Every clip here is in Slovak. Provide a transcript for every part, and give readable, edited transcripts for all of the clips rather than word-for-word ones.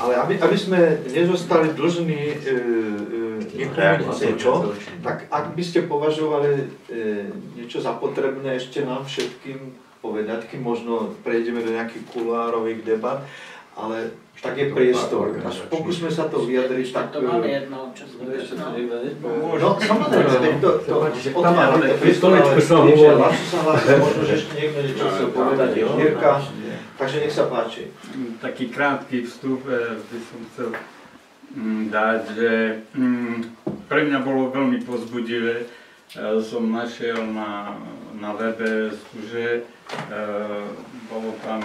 Ale aby sme nezostali dlžní niekomu niečo, tak ak by ste považovali niečo za potrebné ešte nám všetkým povedať, kým možno prejdeme do nejakých kuloárových debat, ale tak je priestor. A pokúsme sa to vyjadriť tak... To máme jedno, čo sme No, samozrejme, to otvárame priestor, ale možno, že ešte niekto niečo chcel povedať. Jirka, takže nech sa páči. Taký krátky vstup by som chcel dať, že pre mňa bolo veľmi povzbudivé. Som našiel na webe, že bolo tam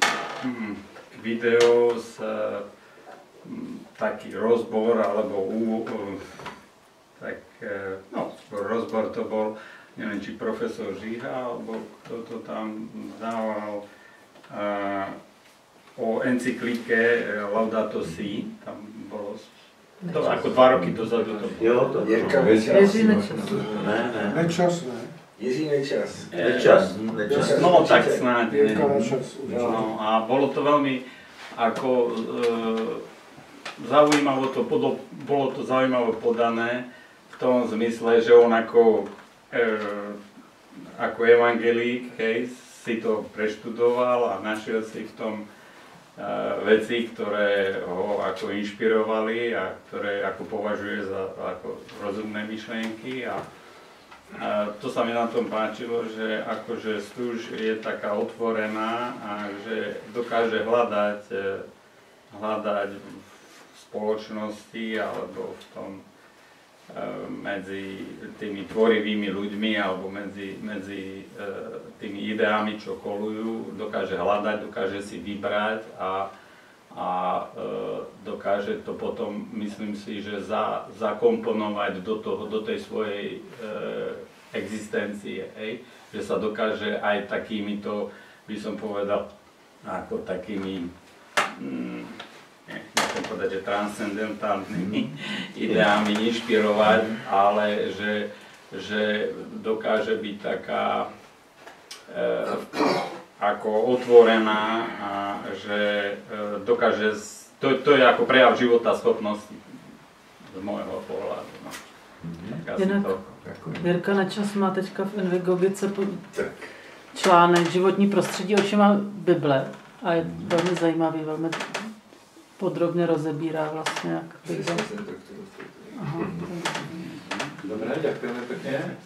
video z taký rozbor, alebo rozbor to bol, neviem, či profesor Žíha, alebo kto to tam dával, o encyklike Laudato Si, tam bolo, to ako 2 roky dozadu to bolo. Jo, to Jiří Nečas. Nečas, ne. Jiří Nečas. Nečas. No tak snáď. No, a bolo to veľmi ako zaujímavo to, bolo to zaujímavo podané v tom zmysle, že on ako evangelík, hej, si to preštudoval a našiel si v tom veci, ktoré ho ako inšpirovali a ktoré ako považuje za ako rozumné myšlienky a to sa mi na tom páčilo, že akože Stuž je taká otvorená a že dokáže hľadať v spoločnosti alebo v tom medzi tými tvorivými ľuďmi alebo medzi tými ideami, čo kolujú, dokáže hľadať, dokáže si vybrať a dokáže to potom, myslím si, že zakomponovať do tej svojej existencie, hej? Že sa dokáže aj takýmito, by som povedal, ako takými, nechcem povedať, že transcendentálnymi ideami inšpirovať, ale že dokáže byť taká ako otvorená a že dokáže, to je ako prejav života schopnosti z môjho pohľadu. No. Jirka Nečas má teďka v Envigogice článek Životní prostředí očima Bible a je velmi zajímavý, velmi podrobně rozebírá vlastně, jak Bible. Dobre, ďakujeme pekne.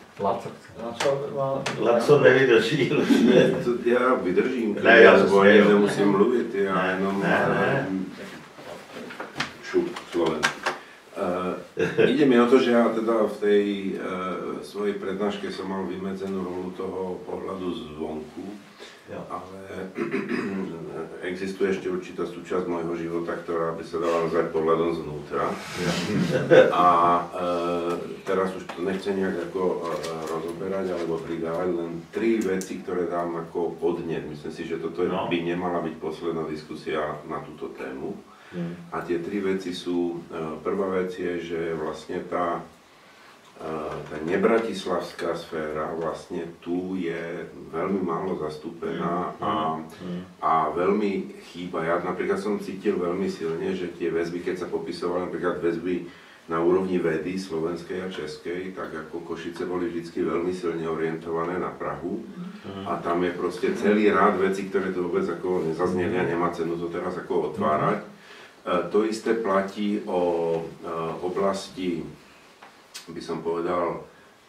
Laco nevydrží. Já vydržím, Ne, já nemusím mluvit, já jenom šup Slovensk. Ide mi o to, že ja teda v tej svojej prednáške som mal vymedzenú rolu toho pohľadu zvonku, ale existuje ešte určitá súčasť môjho života, ktorá by sa dala nazvať pohľadom zvnútra. A teraz už to nechcem nejak ako rozoberať alebo pridávať, len 3 veci, ktoré dám ako podnet. Myslím si, že toto by nemala byť posledná diskusia na túto tému. A tie 3 veci sú, prvá vec je, že vlastne tá nebratislavská sféra vlastne tu je veľmi málo zastúpená a veľmi chýba. Ja napríklad som cítil veľmi silne, že tie väzby, keď sa popisovali napríklad väzby na úrovni vedy slovenskej a českej, tak ako Košice boli vždy veľmi silne orientované na Prahu a tam je proste celý rád vecí, ktoré tu vôbec ako nezazneli a nemá cenu to teraz ako otvárať. To isté platí o oblasti, by som povedal,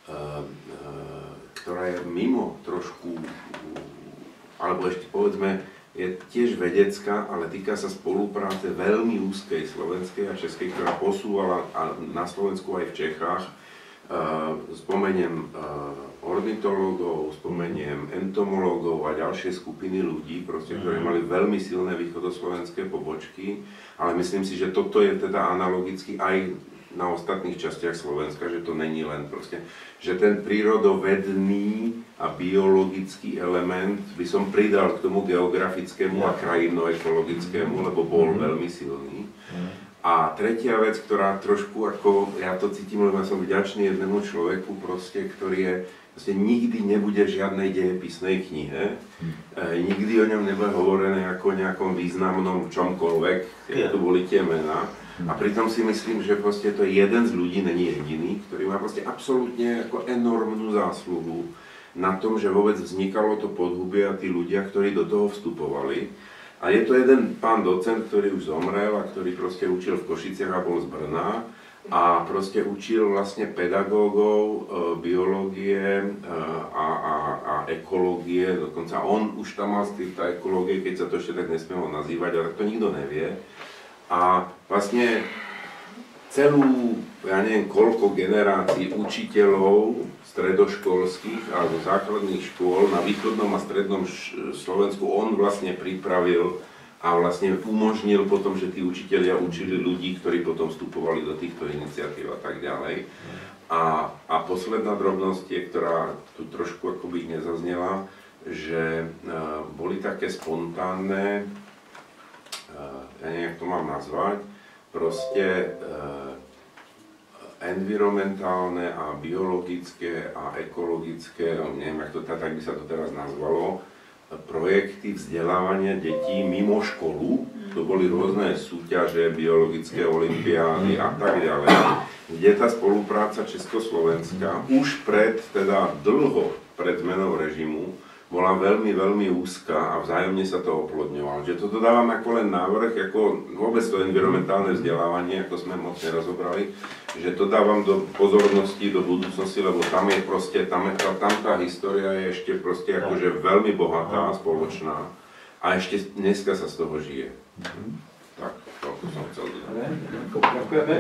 ktorá je mimo trošku, alebo ešte povedzme, je tiež vedecká, ale týka sa spolupráce veľmi úzkej slovenskej a českej, ktorá posúvala na Slovensku aj v Čechách. Spomeniem ornitológov, spomeniem entomológov a ďalšie skupiny ľudí, proste, ktorí mali veľmi silné východoslovenské pobočky, ale myslím si, že toto je teda analogicky aj na ostatných častiach Slovenska, že to není len proste, že ten prírodovedný a biologický element by som pridal k tomu geografickému a krajinno-ekologickému, lebo bol veľmi silný. A tretia vec, ktorá trošku ako, ja to cítim, lebo ja som vďačný jednému človeku proste, ktorý je, proste nikdy nebude v žiadnej dejepisnej knihe, nikdy o ňom nebude hovorené ako o nejakom významnom čomkoľvek, keď tu boli tie mená. A pritom si myslím, že proste to je jeden z ľudí, není jediný, ktorý má proste absolútne ako enormnú zásluhu na tom, že vôbec vznikalo to podhubie a tí ľudia, ktorí do toho vstupovali. A je to jeden pán docent, ktorý už zomrel a ktorý proste učil v Košiciach a bol z Brna a proste učil vlastne pedagógov biológie a ekológie, dokonca on už tam mal z týchto ekológie, keď sa to ešte tak nesmielo nazývať, ale to nikto nevie. A vlastne celú, ja neviem koľko generácií učiteľov stredoškolských alebo základných škôl na východnom a strednom Slovensku on vlastne pripravil a vlastne umožnil potom, že tí učitelia učili ľudí, ktorí potom vstupovali do týchto iniciatív a tak ďalej. A posledná drobnosť je, ktorá tu trošku akoby nezaznela, že boli také spontánne, ja neviem, jak to mám nazvať, proste environmentálne a biologické a ekologické, neviem, jak to, tak by sa to teraz nazvalo, projekty vzdelávania detí mimo školu. To boli rôzne súťaže, biologické olympiády a tak ďalej, kde tá spolupráca Československa už teda dlho pred zmenou režimu bola veľmi, veľmi úzka a vzájomne sa to oplodňovalo. Že toto dávam ako len návrh, ako vôbec to environmentálne vzdelávanie, ako sme moc nerozobrali, že to dávam do pozornosti, do budúcnosti, lebo tam je proste, tam tá história je ešte proste akože veľmi bohatá, spoločná a ešte dneska sa z toho žije. Tak, toľko som chcel dodať. Ďakujeme.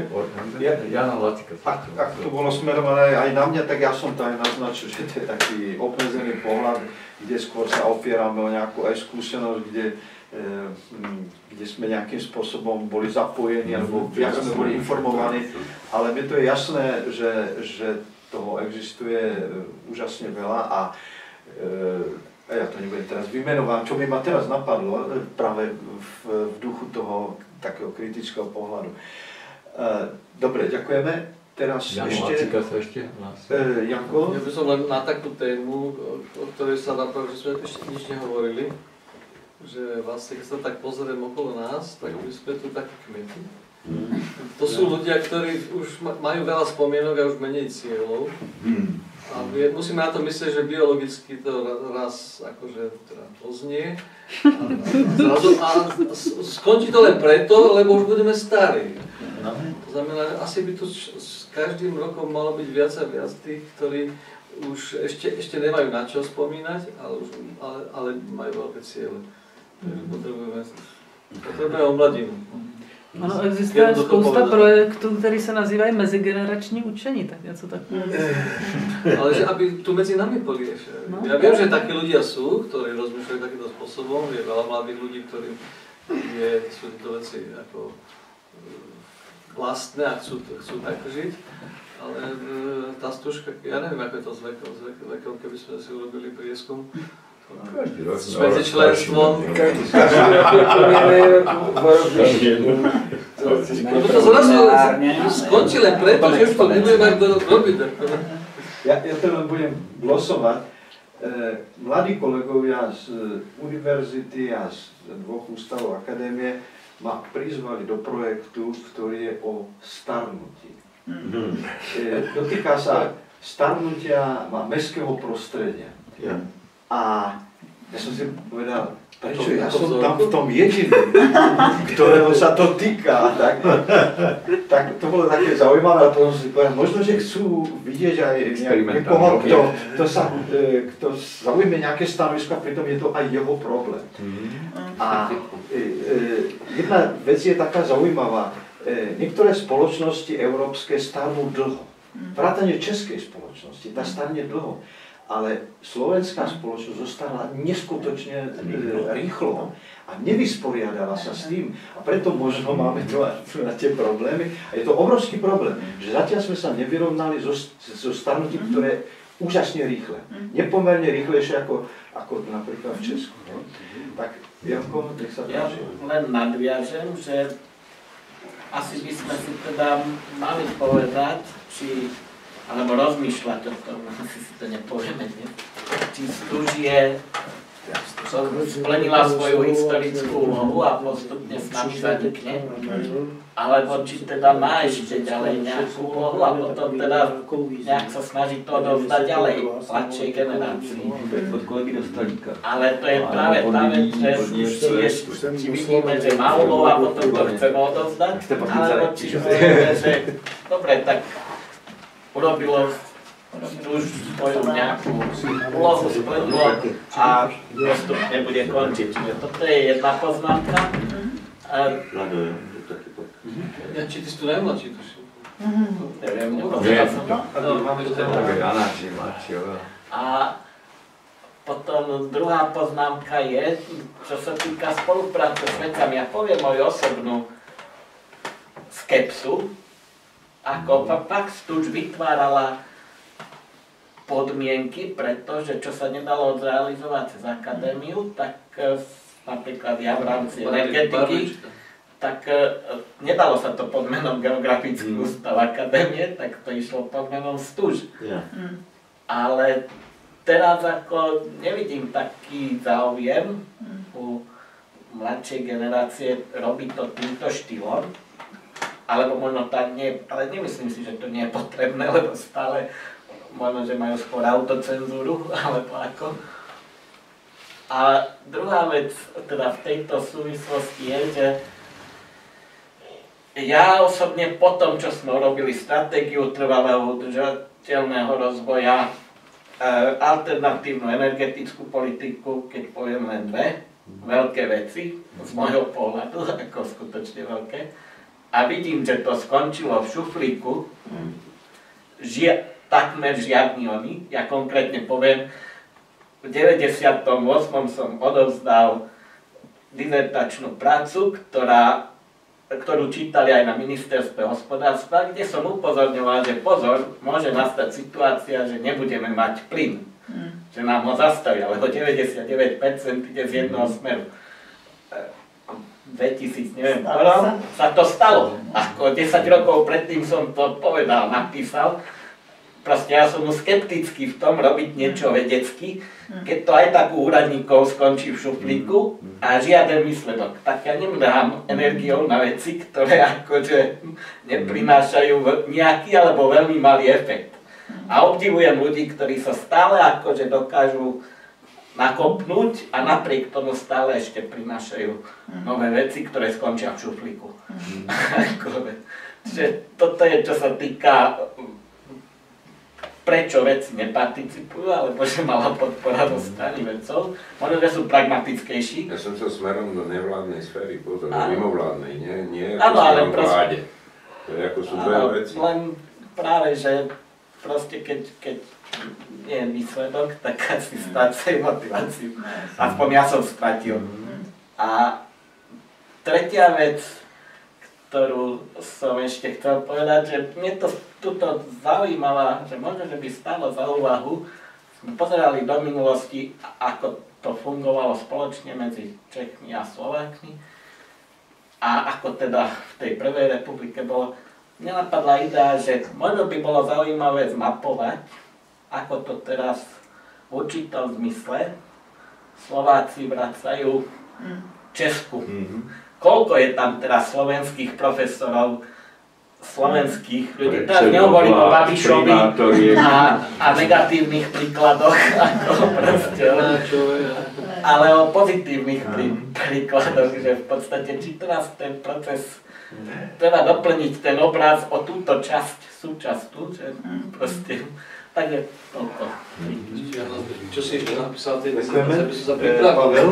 Ak to bolo smerované aj na mňa, tak ja som to aj naznačil, že to je taký obmedzený pohľad, kde skôr sa opierame o nejakú aj skúsenosť, kde sme nejakým spôsobom boli zapojení, alebo viac sme boli informovaní, ale mne to je jasné, že toho existuje úžasne veľa a ja to nebudem teraz vymenovať, čo by ma teraz napadlo práve v duchu toho takého kritického pohľadu. Dobre, ďakujeme. Teraz ešte... Janko? Ja by som len na takú tému, o ktorej sa napravil, že sme ešte nič nehovorili, že vlastne, keď sa tak pozriem okolo nás, tak my sme tu takí kmeti. To sú ľudia, ktorí už majú veľa spomienok a už menej cieľov. A musíme na to myslieť, že biologicky to raz akože teda poznie a skončí to len preto, lebo už budeme starí. To znamená, že asi by tu s každým rokom malo byť viac a viac tých, ktorí už ešte nemajú na čo spomínať, ale majú veľké ciele. Potrebujeme omladinu. Ano, existuje spousta projektů, které se nazývají mezigenerační učení, tak něco takového. Ale že aby tu medzi nami boli ešte. No, ja viem, že takí ľudia sú, ktorí rozmýšľajú takýmto spôsobom, je veľa mladých ľudí, ktorí sú tieto veci ako vlastné a chcú tak žiť, ale tá stúžka, ja neviem, ako je to s vekom, keby sme si urobili prieskum. S medzičlenstvom. Lebo to zrazu skončí len preto, že už to nebude mať kto robiť. Ja to len budem glosovať. Mladí kolegovia z univerzity a z dvoch ústavov akadémie ma prizvali do projektu, ktorý je o starnutí. Dotýka sa starnutia mestského prostredia. A ja som si povedal, prečo ja som tam v tom jediný, ktorého sa to týka, tak to bolo také zaujímavé, a potom som si povedal, možno, že chcú vidieť aj niekoho, kto zaujme nejaké stanovisko, a pritom je to aj jeho problém. A jedna vec je taká zaujímavá, niektoré spoločnosti európske starnú dlho, vrátane českej spoločnosti, tá starne dlho. ale slovenská spoločnosť zostala neskutočne rýchlo a nevysporiadala sa s tým. A preto možno máme tu na tie problémy. A je to obrovský problém, že zatiaľ sme sa nevyrovnali so starnutím, ktoré je úžasne rýchle. Nepomerne rýchlejšie ako napríklad v Česku. Tak, Janko, nech sa páči. Ja len nadviažem, že asi by sme si teda mali povedať, alebo rozmýšľať o tom, asi si to nepovieme, nie? Či Stužie splnila svoju historickú úlohu a postupne s nami zanikne, alebo či teda má ešte ďalej nejakú úlohu a potom teda nejak sa snaží to odovzdať ďalej mladšej generácii. Ale to je práve tá vec, že či vidíme, že má úlohu a potom to chceme odovzdať, alebo či vidíme, že dobre, tak urobilo už svoju nejakú úlohu, splnilo a postupne bude končiť. Čiže toto je jedna poznámka. Ja, či ty si tu najmladší, tuším. Neviem, nepovedal som. A potom druhá poznámka je, čo sa týka spolupráce s vedcami. Ja poviem moju osobnú skepsu, ako fakt Stuž vytvárala podmienky, pretože čo sa nedalo zrealizovať cez akadémiu, tak napríklad ja v rámci energetiky, tak nedalo sa to pod menom Geografický ústav akadémie, tak to išlo pod menom Stuž. Ale teraz ako nevidím taký záujem u mladšej generácie robiť to týmto štýlom, alebo možno tak nie, ale nemyslím si, že to nie je potrebné, lebo stále možno, že majú skôr autocenzúru, alebo ako. A druhá vec, teda v tejto súvislosti je, že ja osobne po tom, čo sme urobili stratégiu trvalého udržateľného rozvoja, alternatívnu energetickú politiku, keď poviem len dve veľké veci, z môjho pohľadu, ako skutočne veľké, a vidím, že to skončilo v šuflíku, takmer žiadny oni. Ja konkrétne poviem, v 98. som odovzdal dizertačnú prácu, ktorú čítali aj na ministerstve hospodárstva, kde som upozorňoval, že pozor, môže nastať situácia, že nebudeme mať plyn. Že nám ho zastavia, lebo 99% ide z jedného smeru. 2000, neviem, sa to stalo. Ako 10 rokov predtým som to povedal, napísal. Proste ja som skeptický v tom robiť niečo vedecky, keď to aj tak u úradníkov skončí v šuflíku a žiaden výsledok. Tak ja nemrhám energiou na veci, ktoré akože neprinášajú nejaký alebo veľmi malý efekt. A obdivujem ľudí, ktorí sa stále akože dokážu nakopnúť a napriek tomu stále ešte prinášajú nové veci, ktoré skončia v šuflíku. Čiže toto je, čo sa týka prečo veci neparticipujú, alebo že mala podpora zo strany vedcov. Možno, že sú pragmatickejší. Ja som sa smerom do nevládnej sféry, pozor, mimovládnej, nie ako smerom k vláde. To je ako sú dve veci. Len práve, že proste keď nie je výsledok, tak asi strácajú motiváciu. Aspoň ja som stratil. A tretia vec, ktorú som ešte chcel povedať, že mne to tuto zaujímavá, že možno, že by stalo za úvahu, sme pozerali do minulosti, ako to fungovalo spoločne medzi Čechmi a Slovákmi a ako teda v tej prvej republike bolo. Mne napadla idea, že možno by bolo zaujímavé zmapovať, ako to teraz v určitom zmysle Slováci vracajú Česku. Koľko je tam teraz slovenských profesorov, slovenských ľudí, teraz nehovorím o Babišovi a negatívnych príkladoch, ako proste, ale o pozitívnych príkladoch, že v podstate, či teraz ten proces treba doplniť ten obraz o túto súčasť tu, že proste, takže toľko. Čo si ešte napísal, tej veci, aby som sa pripravil.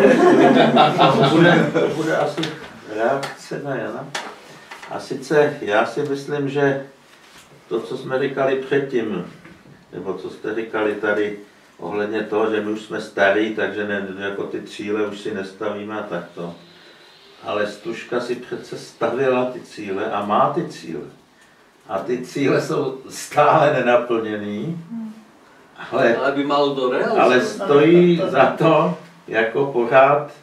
Bude asi reakce na Jana. A sice já si myslím, že to, co jsme říkali předtím, nebo co jste říkali tady ohledně toho, že my už jsme starí, takže ne, jako ty cíle už si nestavíme a takto. Ale Stužka si přece stavěla ty cíle a má ty cíle. A ty cíle jsou stále nenaplněný, ale by malo to realizovat. Ale stojí za to, jako pořád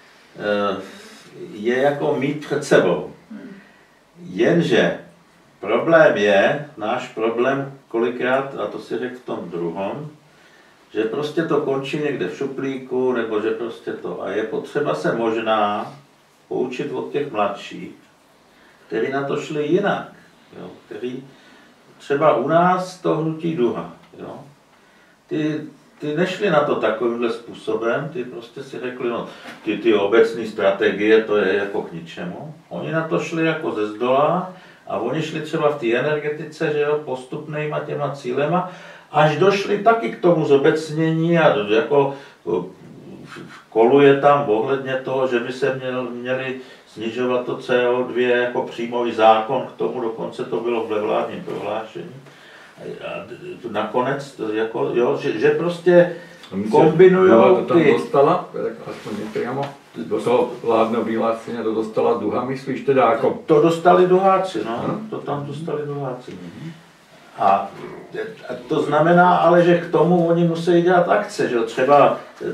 je jako mít před sebou. Jenže problém je, náš problém kolikrát, a to si řekl v tom druhom, že prostě to končí někde v šuplíku, nebo že prostě to. A je potřeba se možná poučit od těch mladších, kteří na to šli jinak. Jo, který třeba u nás to hnutí Duha. Jo. Ty nešli na to takovýmhle způsobem, ty prostě si řekli, no, ty obecné strategie, to je jako k ničemu. Oni na to šli jako ze zdola a oni šli třeba v té energetice, že jo, postupnýma těma cílema, až došli taky k tomu zobecnění a jako koluje tam ohledně toho, že by se měli snižovat to CO2 jako přímový zákon, k tomu dokonce to bylo ve vládním prohlášení. A nakonec, jako, jo, že prostě kombinujou to tam dostala, aspoň nepriamo, do toho vládného vyhlásenia to dostala Duha, myslíš teda jako... To dostali Duháci, no, to tam dostali Duháci. A to znamená ale, že k tomu oni musí dělat akce, že třeba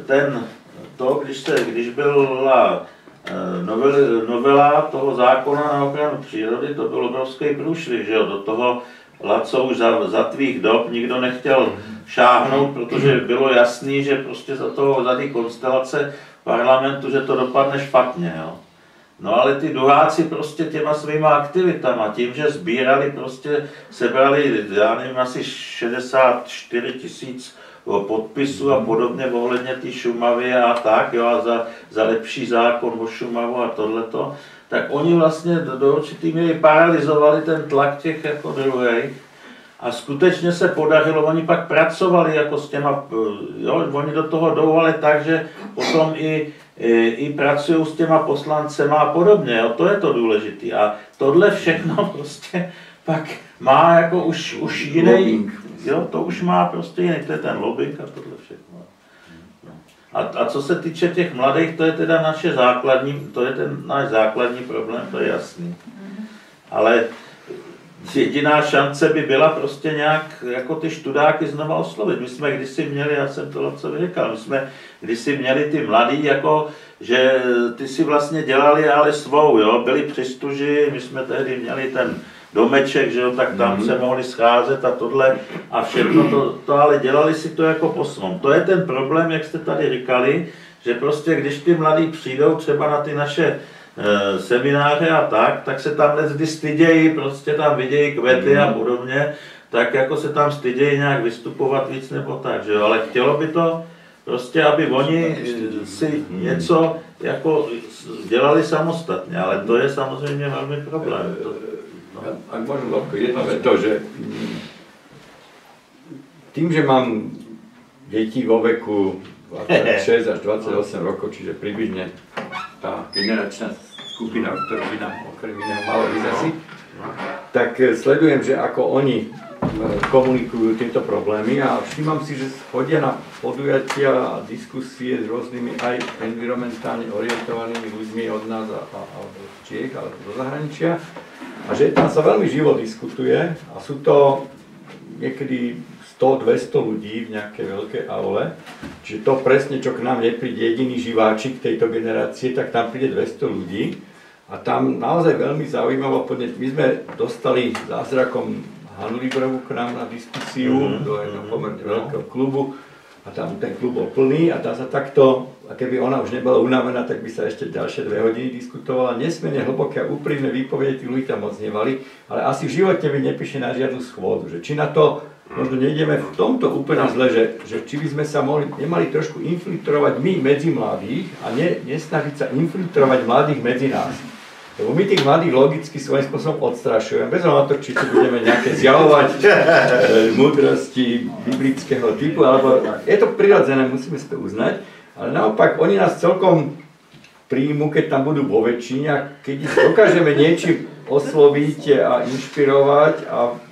když byla novela toho zákona na ochranu přírody, to byl obrovský průšvih, že jo, do toho Laco už za tvých dob nikdo nechtěl šáhnout, protože bylo jasný, že prostě za ty konstelace parlamentu, že to dopadne špatně, jo. No ale ty Duháci prostě těma svýma aktivitama, tím, že sbírali prostě, sebrali, já nevím, asi 64 000 podpisů a podobně ohledně té Šumavy a tak, jo, a za lepší zákon o Šumavu a tohleto, tak oni vlastně do určitý míry paralyzovali ten tlak těch jako druhých a skutečně se podařilo, oni pak pracovali jako s těma, jo, oni do toho jdou, ale tak, že potom i pracují s těma poslancema a podobně, jo, to je to důležité. A tohle všechno prostě pak má jako už jiný, jo, to už má prostě jiný, to je ten lobbying a tohle všechno. No. A co se týče těch mladých, to je teda ten náš základní problém, to je jasný. Ale jediná šance by byla prostě nějak jako ty študáky znova oslovit. My jsme kdysi měli, já jsem to co říkal, my jsme kdysi měli ty mladí, jako, že ty si vlastně dělali ale svou, jo, byli při Stuži, my jsme tehdy měli ten domeček, že jo, tak tam se mohli scházet a tohle a všechno to ale dělali si to jako po svém. To je ten problém, jak jste tady říkali, že prostě když ty mladí přijdou třeba na ty naše semináře a tak se tam vždy stydějí, prostě tam vidějí kvety a podobně, tak jako se tam stydějí nějak vystupovat víc nebo tak, že jo, ale chtělo by to prostě, aby oni si něco jako dělali samostatně, ale to je samozřejmě velmi problém. Ak môžem jedno to, že tým, že mám deti vo veku 26 až 28 rokov, čiže približne tá generačná skupina, ktorú by nám okrem iného malo ísť asi, tak sledujem, že ako oni komunikujú tieto problémy a všímam si, že chodia na podujatia a diskusie s rôznymi aj environmentálne orientovanými ľuďmi od nás a od Čiech, ale do zahraničia. A že tam sa veľmi živo diskutuje a sú to niekedy 100-200 ľudí v nejakej veľkej aule. Čiže to presne, čo k nám nepríde jediný živáčik tejto generácie, tak tam príde 200 ľudí. A tam naozaj veľmi zaujímavo podneť. My sme dostali zázrakom Hanu Librovú k nám na diskusiu do jednoho pomerne veľkého klubu. A tam ten klub bol plný a tam sa takto, a keby ona už nebola unavená, tak by sa ešte ďalšie 2 hodiny diskutovala. Nesmierne hlboké a úprimné výpovede, tí ľudí tam moc nevali, ale asi v živote by nepíše na žiadnu schôdzu. Že či na to možno nejdeme v tomto úplne zle, že či by sme sa nemali trošku infiltrovať my medzi mladých a nesnažiť sa infiltrovať mladých medzi nás. Lebo my tých mladých logicky svojím spôsobom odstrašujeme, bez ohľadu na to, či tu budeme nejaké zjavovať múdrosti biblického typu, alebo je to prirodzené, musíme si to uznať, ale naopak oni nás celkom príjmu, keď tam budú vo väčšine a keď ich dokážeme niečím osloviť a inšpirovať a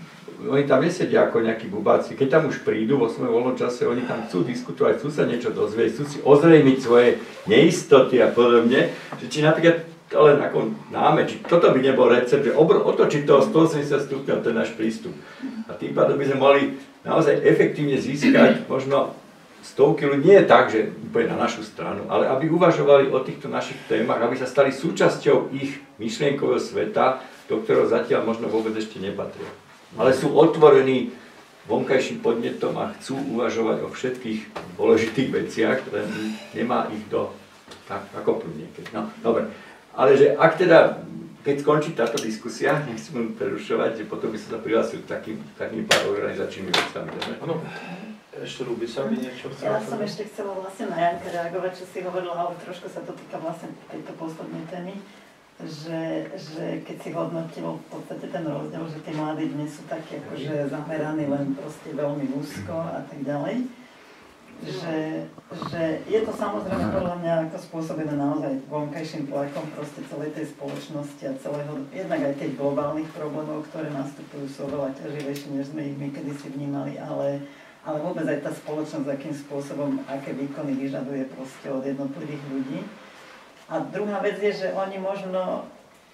oni tam nesedia ako nejakí bubáci. Keď tam už prídu vo svojom voľnom čase, oni tam chcú diskutovať, chcú sa niečo dozvieť, chcú si ozrejmiť svoje neistoty a podobne. Že či napríklad len ako náme, či toto by nebol recept, že otočiť toho 180 stupňov ten náš prístup. A tým pádom by sme mohli naozaj efektívne získať možno stovky ľudí, nie je tak, že úplne na našu stranu, ale aby uvažovali o týchto našich témach, aby sa stali súčasťou ich myšlienkového sveta, do ktorého zatiaľ možno vôbec ešte nepatria. Ale sú otvorení vonkajším podnetom a chcú uvažovať o všetkých dôležitých veciach, len nemá ich tak ako plne niekedy. No, dobre. Ale že ak teda, keď skončí táto diskusia, nechcem prerušovať, že potom by som sa prihlásil k takým pár organizačnými vecami. Áno. Ešte Rubica by niečo chcela? Ja som ešte chcela vlastne na Janka reagovať, čo si hovorila, ale trošku sa to týka vlastne tejto poslednej témy, že keď si hodnotil v podstate ten rozdiel, že tí mladí dnes sú takí akože zameraní len proste veľmi úzko a tak ďalej, že je to samozrejme podľa mňa ako spôsobené naozaj vonkajším tlakom proste celej tej spoločnosti a celého, jednak aj tých globálnych problémov, ktoré nastupujú, sú veľa ťaživejšie, než sme ich my kedysi vnímali, ale vôbec aj tá spoločnosť, akým spôsobom, aké výkony vyžaduje proste od jednotlivých ľudí. A druhá vec je, že oni možno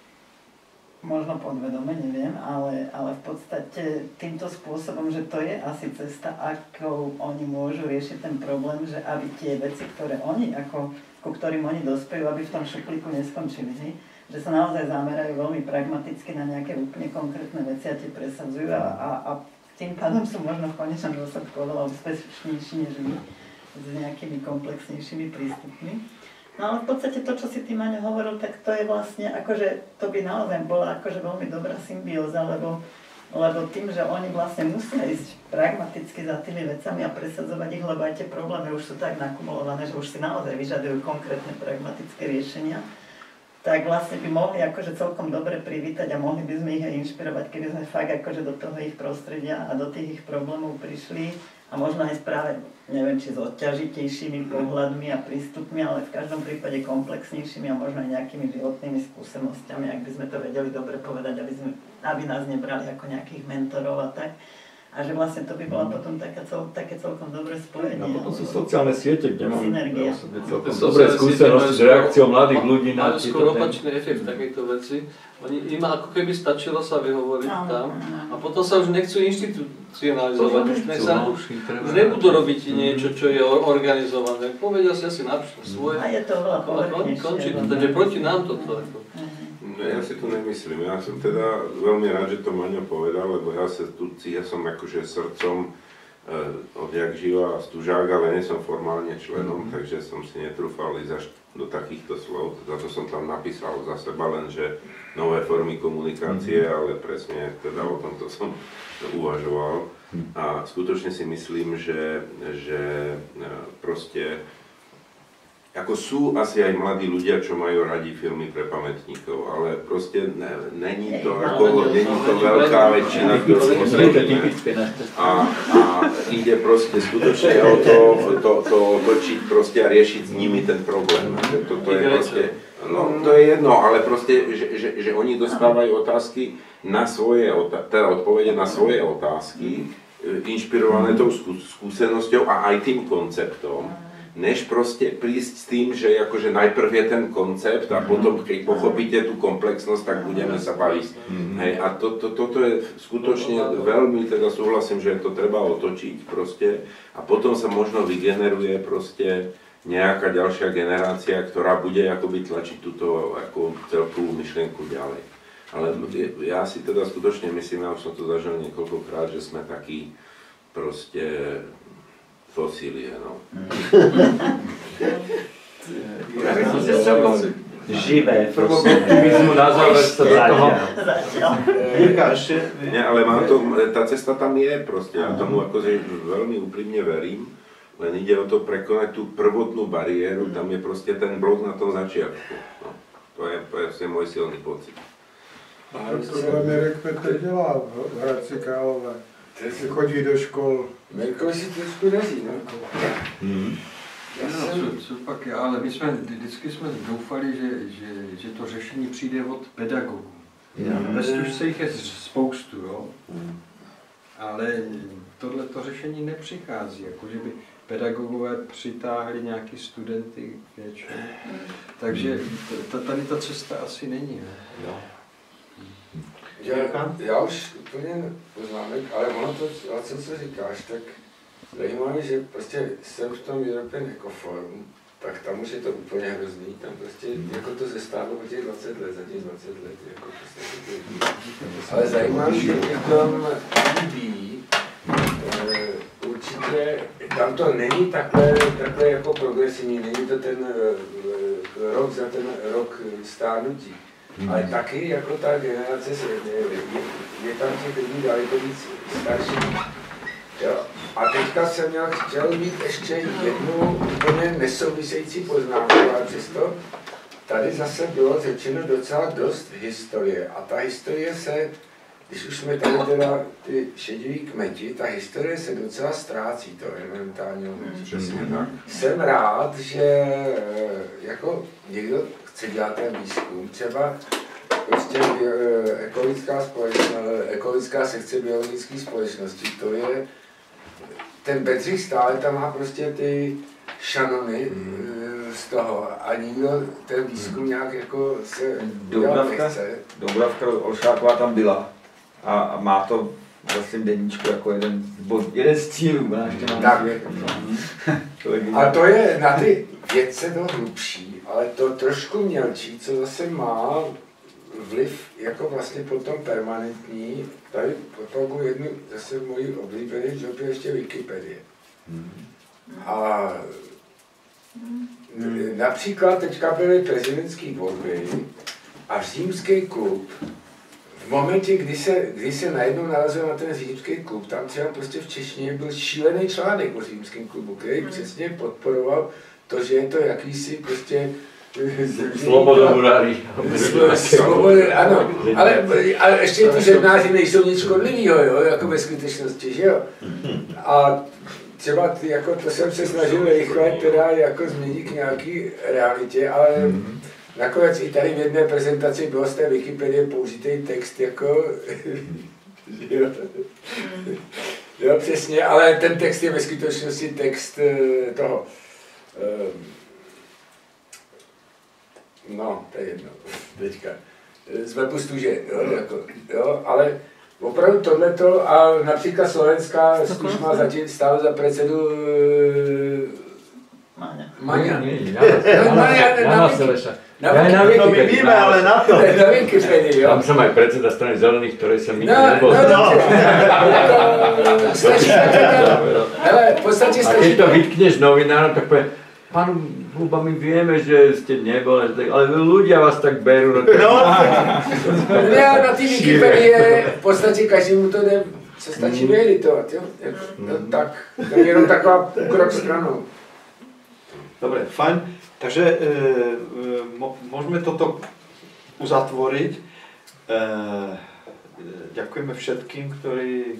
podvedome, neviem, ale v podstate týmto spôsobom, že to je asi cesta, ako oni môžu riešiť ten problém, že aby tie veci, ktoré oni, ku ktorým oni dospejú, aby v tom šuplíku neskončili, že sa naozaj zamerajú veľmi pragmaticky na nejaké úplne konkrétne veci a tie presadzujú a tým pádom sú možno v konečnom dôsledku oveľa úspešnejší než my s nejakými komplexnejšími prístupmi. No ale v podstate to, čo si ty, Maňo, hovoril, tak to je vlastne akože, to by naozaj bola akože veľmi dobrá symbióza, lebo tým, že oni vlastne musia ísť pragmaticky za tými vecami a presadzovať ich, lebo aj tie problémy už sú tak nakumulované, že už si naozaj vyžadujú konkrétne pragmatické riešenia, tak vlastne by mohli akože celkom dobre privítať a mohli by sme ich aj inšpirovať, keby sme fakt akože do toho ich prostredia a do tých ich problémov prišli a možno aj práve, neviem, či s odťažitejšími pohľadmi a prístupmi, ale v každom prípade komplexnejšími a možno aj nejakými životnými skúsenosťami, ak by sme to vedeli dobre povedať, aby nás nebrali ako nejakých mentorov a tak. A že vlastne to by bola potom také celkom dobré spojenie. A potom sú sociálne siete, kde mám celkom dobré skúsenosti s reakciou mladých ľudí na tieto skôr opačný efekt takejto veci. Im ako keby stačilo sa vyhovoriť tam a potom sa už nechcú inštitucionalizovať. Už nebudú robiť niečo, čo je organizované. Povedia si asi napríklad svoje. A je to veľa povrchnejšie. Takže proti nám toto. No ja si to nemyslím. Ja som teda veľmi rád, že to Maňo povedal, lebo ja som akože srdcom odjak živa stužák, ale nie som formálne členom, takže som si netrúfal ísť až do takýchto slov. Za to som tam napísal za seba len, že nové formy komunikácie, ale presne teda o tomto som uvažoval. A skutočne si myslím, že proste ako sú asi aj mladí ľudia, čo majú radi filmy pre pamätníkov, ale proste není to veľká väčšina, ktorú a ide proste skutočne o to otočiť proste a riešiť s nimi ten problém. To je proste, no to je jedno, ale proste, že oni dostávajú otázky na svoje, teda odpovede na svoje otázky, inšpirované tou skúsenosťou a aj tým konceptom, než proste prísť s tým, že akože najprv je ten koncept a potom, keď pochopíte tú komplexnosť, tak budeme sa baviť. Hej, a toto je skutočne veľmi, teda súhlasím, že to treba otočiť proste a potom sa možno vygeneruje proste nejaká ďalšia generácia, ktorá bude akoby tlačiť túto ako celkovú myšlienku ďalej. Ale ja si teda skutočne myslím, ja už som to zažil niekoľkokrát, že sme takí proste fosílie, no. Živé. Optimizmu na záver sa do toho. Nie, ale tá cesta tam je proste, ja tomu akože veľmi úprimne verím, len ide o to prekonať tú prvotnú bariéru, tam je proste ten blok na tom začiatku. No, to je môj silný pocit. Ale problém Mirek Petr dělá v Hradci Králové. Chodí do škol. Mirkovi si trošku daří, no. Co pak, ale my vždycky jsme doufali, že to řešení přijde od pedagogů. Dnes už se jich je spoustu, jo. ale tohleto řešení nepřichází, jako že by pedagogové přitáhli nějaký studenty k něčemu. Takže tady ta cesta asi není. Ne? Já už úplně poznámek, ale ono to, co říkáš, tak zajímavé, že prostě jsem v tom European Ecoforum, tak tam už je to úplně hrozný, tam prostě jako to zestávalo po těch 20 let, za těch 20 let, jako prostě to. Ale zajímavé, že v tom líbí, určitě, tam to není takhle jako progresivní, není to ten rok za ten rok stárnutí. Ale taky jako ta generace, je tam těch lidí daleko víc starší. Jo. A teďka jsem chtěl mít ještě jednu úplně nesouvisející poznámku, ale přesto tady zase bylo řečeno docela dost historie. A ta historie se, když už jsme tady teda ty šedivý kmeti, ta historie se docela ztrácí, to environmentálního hnutí. Jsem rád, že jako někdo chce dělat ten výzkum, třeba prostě ekologická sekce biologické společnosti, to je, ten Bedřich stále tam má prostě ty šanony z toho a nikdo ten výzkum nějak jako se udělat nechce. Dubravka Olšáková tam byla a má to ve svém deníčku jako jeden z cílů. Tak. A to je na ty vědce to hlubší, ale to trošku mělčí, co zase má vliv jako vlastně potom permanentní. Tady propaguji jednu zase moji oblíbený job je ještě Wikipedie. A například teďka byly prezidentské volby a římský klub v momentě, kdy se najednou narazil na ten římský klub, tam třeba prostě v češtině byl šílený článek o římském klubu, který přesně podporoval to, že je to jakýsi prostě Slobodomurárý. Ano, ale ještě ty žednáři nejsou nic škodlivýho, jo, jako ve skutečnosti, že jo. A třeba jako to jsem se snažil rychle teda jako změnit k nějaký realitě, ale nakonec i tady v jedné prezentaci bylo z té Wikipedie použitý text jako, jo, přesně, ale ten text je ve skutečnosti text toho, no, to je jedno, teďka, z webu Stuže, jo, ale opravdu tohleto a například slovenská Stuž má zatím stále za předsedu Maňa. Na Wikipedii, ale na to. Na Wikipedii, jo. Tam som aj predseda strany zelených, ktorej som nikdy nebol. Ale v podstate a keď to vytkneš novinárom, tak povie, pán Hluba, my vieme, že ste neboli, ale ľudia vás tak berú. Na té Wikipedii v podstatě každému to jde, se stačí vyeditovat, jo. Tak jenom taková krok stranou. Dobre, fajn. Takže môžeme toto uzatvoriť. Ďakujeme všetkým, ktorí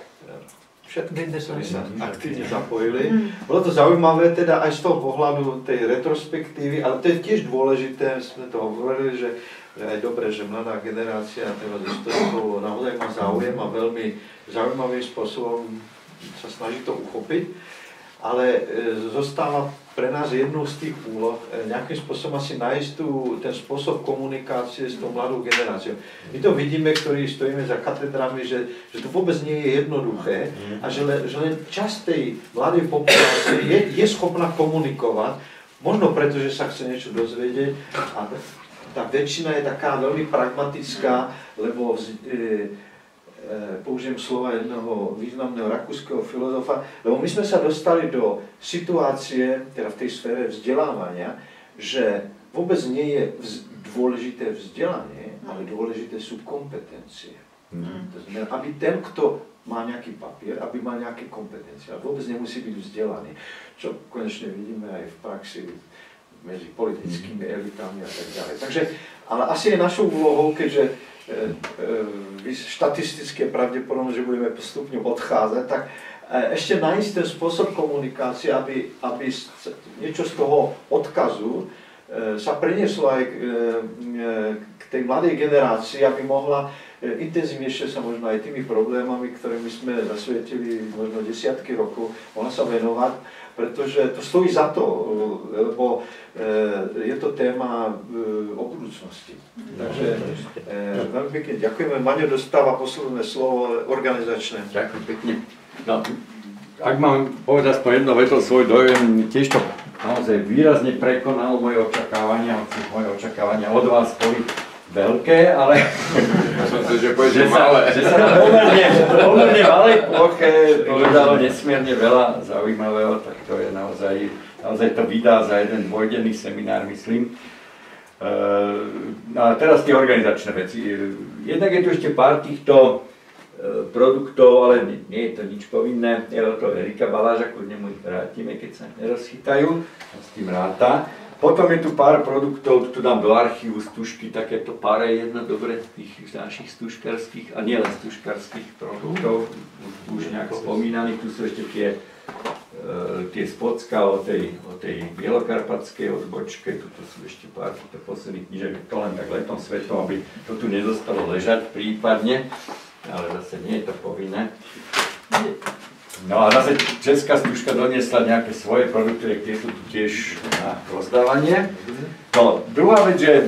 sa aktívne zapojili. Bolo to zaujímavé teda aj z toho pohľadu tej retrospektívy, ale to je tiež dôležité, sme to hovorili, že aj dobre, že mladá generácia teda historikov naozaj má záujem a veľmi zaujímavým spôsobom sa snaží to uchopiť. Ale zostáva pre nás jednou z tých úloh nejakým spôsobom asi nájsť ten spôsob komunikácie s tou mladou generáciou. My to vidíme, ktorí stojíme za katedrami, že to vôbec nie je jednoduché a že len časť tej mladej populácie je schopná komunikovať, možno preto, že sa chce niečo dozvedieť a tá väčšina je taká veľmi pragmatická, lebo použijem slova jednoho významného rakúskeho filozofa, lebo my sme sa dostali do situácie, teda v tej sfére vzdelávania, že vôbec nie je dôležité vzdelanie, ale dôležité sú kompetencie. To znamená, aby ten, kto má nejaký papier, aby mal nejaké kompetencie, ale vôbec nemusí byť vzdelaný, čo konečne vidíme aj v praxi medzi politickými elitami a tak ďalej. Takže, ale asi je našou úlohou, keďže štatisticky je pravděpodobné, že budeme postupně odcházet, tak ještě najít ten způsob komunikace, aby něco z toho odkazu sa prenieslo aj k tej mladej generácii, aby mohla intenzívnejšie sa možno aj tými problémami, ktorými sme zasvietili možno desiatky rokov, mohla sa venovať, pretože to stojí za to, lebo je to téma o budúcnosti. Takže veľmi pekne ďakujeme. Maňo dostáva posledné slovo organizačné. Ďakujem pekne. No, ak mám povedať aspoň jedno veto svoj dojem, tiež to naozaj výrazne prekonalo moje očakávania, hoci moje očakávania od vás boli veľké, ale že sa na pomerne malej ploche povedalo nesmierne veľa zaujímavého, tak to je naozaj to vydá za jeden dvojdenný seminár, myslím. A teraz tie organizačné veci. Jednak je tu ešte pár týchto produktov, ale nie je to nič povinné. Je to Erika Baláža, k nemu vrátime, keď sa nerozchytajú, s tým ráta. Potom je tu pár produktov, tu dám do archívu stužky, takéto pár jedno dobre tých našich stužkarských, a nielen stužkarských produktov, už nejak spomínaných. Tu sú ešte tie spocka o tej bielokarpatskej odbočke, tu sú ešte pár posledných knížek, to len tak letom svetom, aby to tu nezostalo ležať prípadne, ale zase nie je to povinné. No a zase česká stužka doniesla nejaké svoje produkty, tie sú tu tiež na rozdávanie. No, druhá vec, že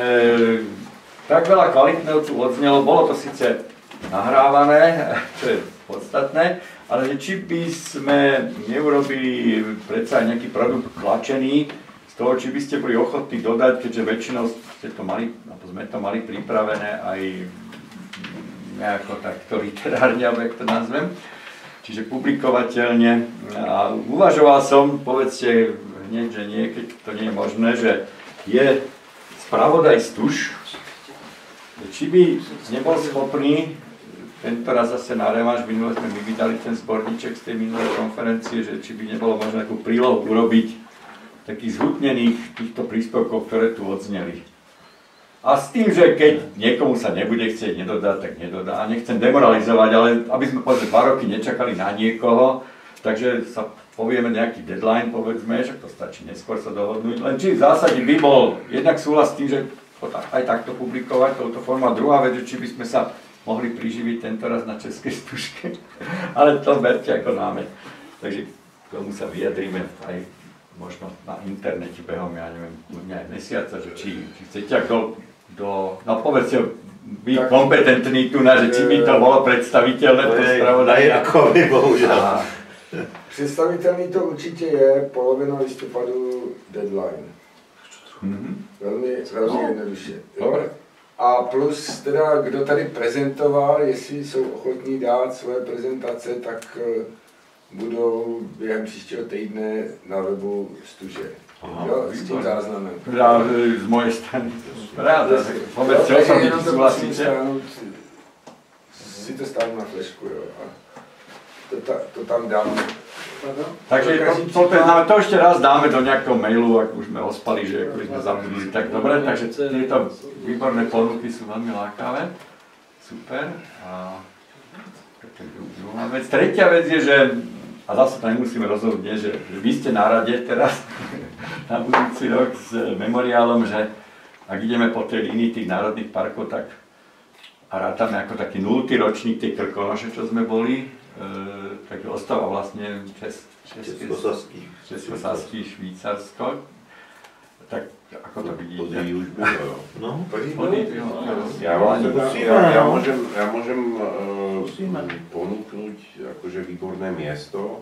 tak veľa kvalitného tu odznelo, bolo to síce nahrávané, čo je podstatné, ale či by sme neurobili predsa aj nejaký produkt tlačený, z toho, či by ste boli ochotní dodať, keďže väčšinou ste to mali, sme to mali pripravené aj nejako takto literárne, alebo jak to nazvem, čiže publikovateľne. A uvažoval som, povedzte hneď, že nie, keď to nie je možné, že je spravodaj stuž, či by nebol schopný, tento raz zase na revanš, minule sme my vydali ten zborníček z tej minulej konferencie, že či by nebolo možné takú prílohu urobiť takých zhutnených týchto príspevkov, ktoré tu odzneli. A s tým, že keď niekomu sa nebude chcieť nedodať, tak nedodá. A nechcem demoralizovať, ale aby sme povedzme 2 roky nečakali na niekoho, takže sa povieme nejaký deadline, povedzme, že to stačí neskôr sa dohodnúť. Len či v zásade by bol jednak súhlas s tým, že aj takto publikovať touto formou. A druhá vec, že či by sme sa mohli priživiť tentoraz na českej stužke. Ale to berte ako námet. Takže k tomu sa vyjadríme aj možno na internete behom, ja neviem, aj mesiaca, že či chcete ako no povedzte, byť kompetentný tu na, že či by to bolo predstaviteľné to spravodaj. bohužel. Představitelný to určitě je, polovina listopadu deadline. Velmi jednoduše. A plus teda, kdo tady prezentoval, jestli jsou ochotní dát svoje prezentace, tak budou během příštího týdne na webu stuže. Jo, s tím záznamem. Z mojej strany. Ráda, povedzte osobne, súhlasíte. Si to stáhnu na flešku, jo. A to tam dám. Takže to ešte raz dáme do nejakého mailu, ak už sme ospali, že ako by sme zabudli. Tak dobre, takže tieto výborné ponuky sú veľmi lákavé. Super. A druhá vec. Tretia vec je, že a zase to nemusíme rozhodnúť, že vy ste na rade teraz na budúci rok s memoriálom, že ak ideme po tej línii tých národných parkov, tak a rátame ako taký 0. ročník tej Krkonoše, čo sme boli, tak ostáva vlastne Českosaský, Švýcarsko. Tak ako to vidíte? Podí už bylo. No, podí. Já můžem ponúknuť akože výborné miesto,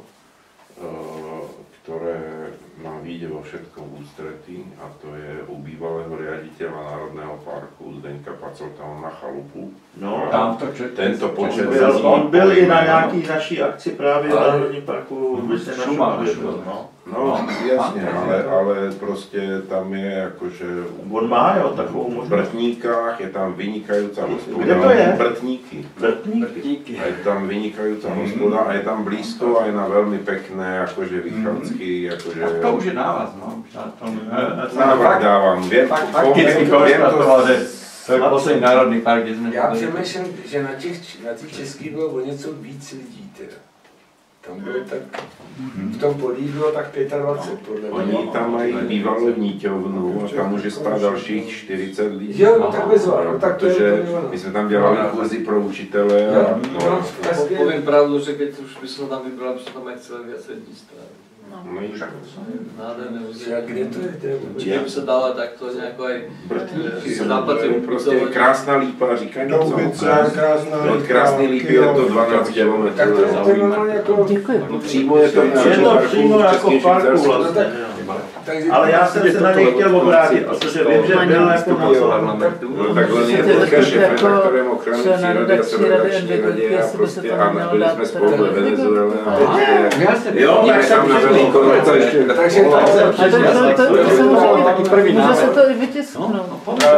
ktoré nám vyjde vo všetkom ústretí, a to je u bývalého riaditeľa Národného parku Zdeňka Pacelta, on na chalupu. No, tento počet on byl i na nějaký naší akci právě v Národním parku Šumavě. No, jasně, ale prostě tam je jakože... On má, jo, takovou možnost. V Brtníkách je tam vynikajúca hospoda. Kde to je? Brtníky. A je tam vynikajúca hospoda a je tam blízko aj na veľmi pekné, akože východky, akože... A to už je na vás, no. Návrh dávam. Fakticky konštatoval, že to je poslední národný park, kde sme... Já přemýšlím, že na těch českých bylo o něco víc lidí teda. Tam bylo tak, v tom podílu bylo tak 25, podle mě. Oni tam mají bývalou níťovnu a tam může spát dalších 40 lidí. Jo, no tak bezva, no tak to je my jsme tam dělali kurzy pro učitele. Povím pravdu, že keď už by som tam vybral, by som tam aj chcel viacej lidí stráviť. No i však. Nádherné území. A kde to je? Kde by sa dala takto nejako aj západě prostě krásná lípa, říkají něco. Od krásné lípy je to 12 km. Tak to je normálně jako... No přímo je to přímo jako v parku vlastně. Ale já jsem se na něj chtěl obrátit, protože vím, že byl jako na no takhle je teďka šéfredaktorem ochrany přírody a severodační radě a prostě a byli jsme spolu ve Venezuele a jo, tak jsem takže taky první může se to i vytisknout.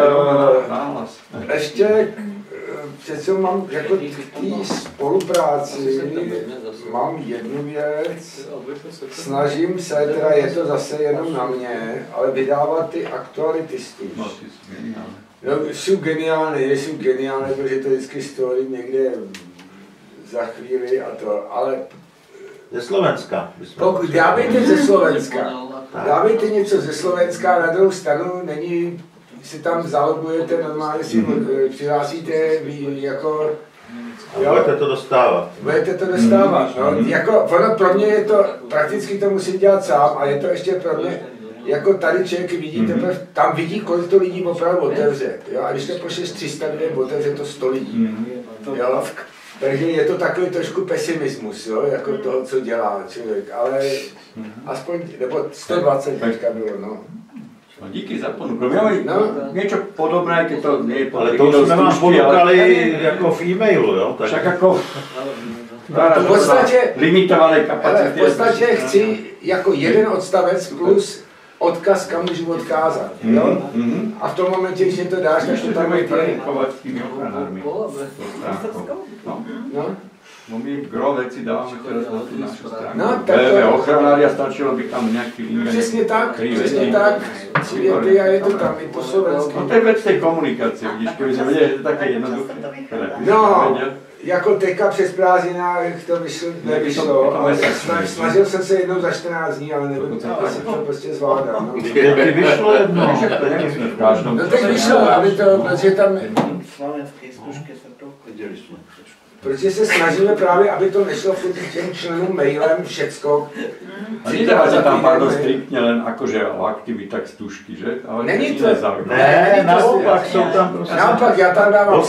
Ještě přece mám jako v té spolupráci mám jednu věc, snažím se, teda je to zase jenom na mě, ale vydávat ty aktuality spíš. No, jsou geniální, protože to vždycky stojí někde za chvíli a to, ale... Ze Slovenska. Pokud dávejte ze Slovenska, dávejte něco ze Slovenska, na druhou stranu není, si tam zalogujete, normálně si přihlásíte, jako... A budete to dostávat. Budete to dostávat, no. Jako, ono pro mě je to, prakticky to musím dělat sám a je to ještě pro mě, jako tady člověk vidí teprve, tam vidí, kolik to lidí opravdu otevře, jo, a když to pošleš 300 lidí, otevře to 100 lidí, jo. Takže je to takový trošku pesimismus, jo, jako toho, co dělá člověk, ale aspoň, nebo 120 teďka bylo, no. No díky za ponuku. Něco podobné, keď to nie je ale to už jsme vám ponukali jako v e-mailu, jo? Tak... Však jako v podstatě, limitované kapacity. V podstatě chci jako jeden odstavec plus odkaz, kam můžu odkázat, jo? A v tom momentě, když to dáš, tak to tam je no. No my gro věci dáváme teraz na tu našu stranu. No, tak to... ochranária, stačilo by tam nějaký link. Přesně tak, a je to tam, i po slovensky. No to je věc té komunikace, vidíš, kdyby se viděli, že to také jednoduché. No, jako teďka přes prázdninách to nevyšlo, ale snažil jsem se jednou za 14 dní, ale nevím, asi to prostě zvládám. No. Kdyby vyšlo jedno. No teď vyšlo, aby to, protože tam... Slovenské zkušky se to viděli jsme. Protože se snažíme právě, aby to nešlo těm členům mailem všecko. Nedáte tam pardon striktně len akože o aktivitách stužky, že? Ale není to. Ne, naopak jsou tam prostě. Naopak, já tam dávám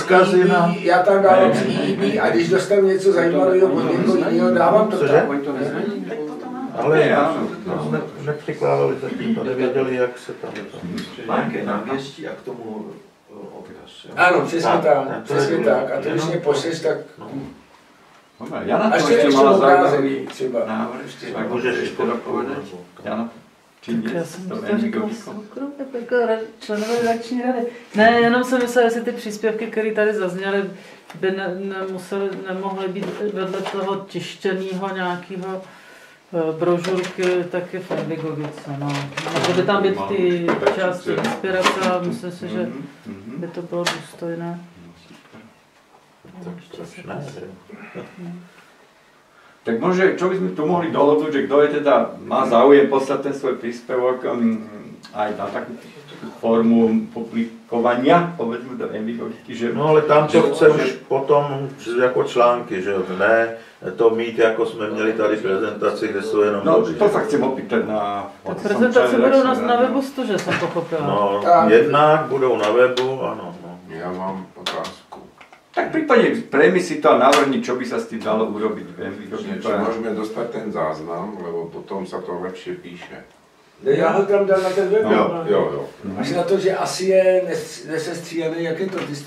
EEB a když dostanu něco zajímavého od někoho jiného, dávám to tam. Ale já nepřikládali zatím, to nevěděli, jak se tam je to. Nějaké náměstí a k tomu odkaz. Ano, přesně tak. A to když mě pošleš, tak... Já na to ještě mala zaujímavý třeba návrh. Tak můžeš ještě dopovědět. Jano, já jsem to říkal jako členové redakční rady. Ne, jenom jsem myslela, jestli ty příspěvky, které tady zazněly, by nemohly být vedle toho tištěného nějakého brožurky taky v Envigovice, no. Mohly by tam být ty části inspirace a myslím si, že by to bylo důstojné. Tak možno, čo by sme tu mohli dohodnúť, že kto je teda, má záujem poslať ten svoj príspevok aj na takú formu publikovania, povedzme do Envigoviky, že... No ale tam to chce už potom jako články, že jo, ne to mít, jako jsme měli tady prezentaci, kde jsou jenom no, body. No to sa chcem opýtať na... Tak prezentace budou na webu že jsem pochopila. No, jednak budou na webu, ano. No. Já mám otázku. Tak prípadne prejmi si to a navrni, čo by sa s tým dalo urobiť. Či môžeme dostať ten záznam, lebo potom sa to lepšie píše. Já ho tam dal na ten web. Jo. Až na to, že asi je nesestřílený, jak je to, ty jsi to...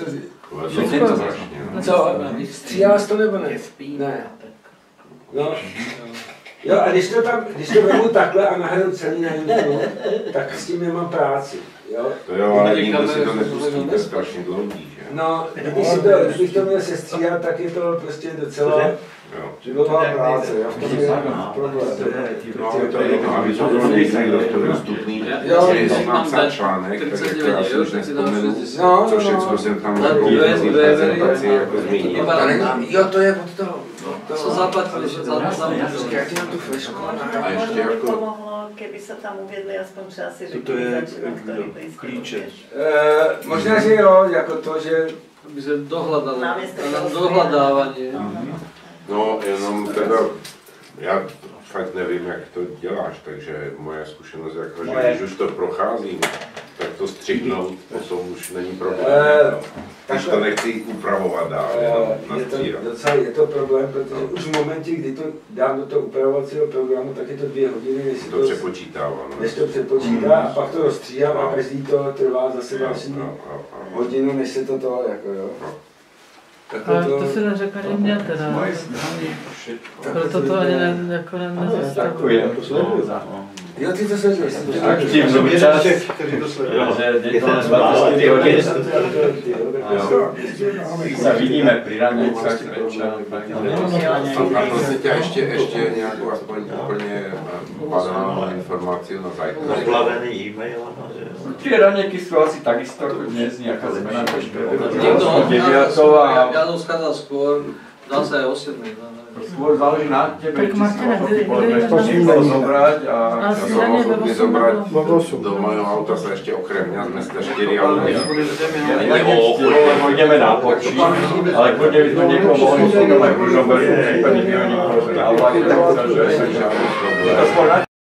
Co? Stříhá to nebo ne? Ne. No. Jo, a když to vemu takhle a nahraju celý na YouTube, tak s tím nemám práci. Jo? To jo, ale nikdy si to nepustíte strašně dlouhý, že? No, kdybych to měl sestříhat, tak je to prostě docela dlouhá práce, jo, v tom je problém. No, ale to je jedno, aby to bylo dostupný, že si mám psát článek, tak jako já si už nespomenu, co všechno jsem tam jako prezentaci jako zmínil. Jo, to je od toho. Co zaplatili za Jak na tu flešku? A ještě jako... pomohlo, keby se tam uvědli aspoň časy, Co to je klíče? Možná, že jo, jako to, že... By se dohledávání. No, jenom teda, já fakt nevím, jak to děláš, takže moje zkušenost je jako, že když už to procházím, tak to střihnout potom už není problém. Když to nechci upravovat dál, je to problém, protože už v momentě, kdy to dám do toho upravovacího programu, tak je to 2 hodiny, než to přepočítává. Než to přepočítá a pak to rozstříhám a každý to trvá zase další hodinu, než se to jako jo. Ale to si neřekl ani mě teda. Proto to ani nezastavuje. Jo, ty to sleduješ. Aktivní čas, že je to 24 hodin. Se vidíme pri raňajkách večer. A prosím tě, ještě nějakou aspoň úplně banálnu informaci na zajtra. Zaplavený e-mail. Tie raňajky sú asi takisto dnes nejaká zmena. Ja som schádzal skôr, dá sa aj o 7. Skôr záleží na tebe, tak Martina, to si to zobrať a ochotný zobrať do mojho auta sa ešte okrem mňa, sme ste 4 ľudia. Ideme na počí, ale kľudne by sme niekoho mohli skúkať v Ružomberku, prípadne by oni prosili na vlak, že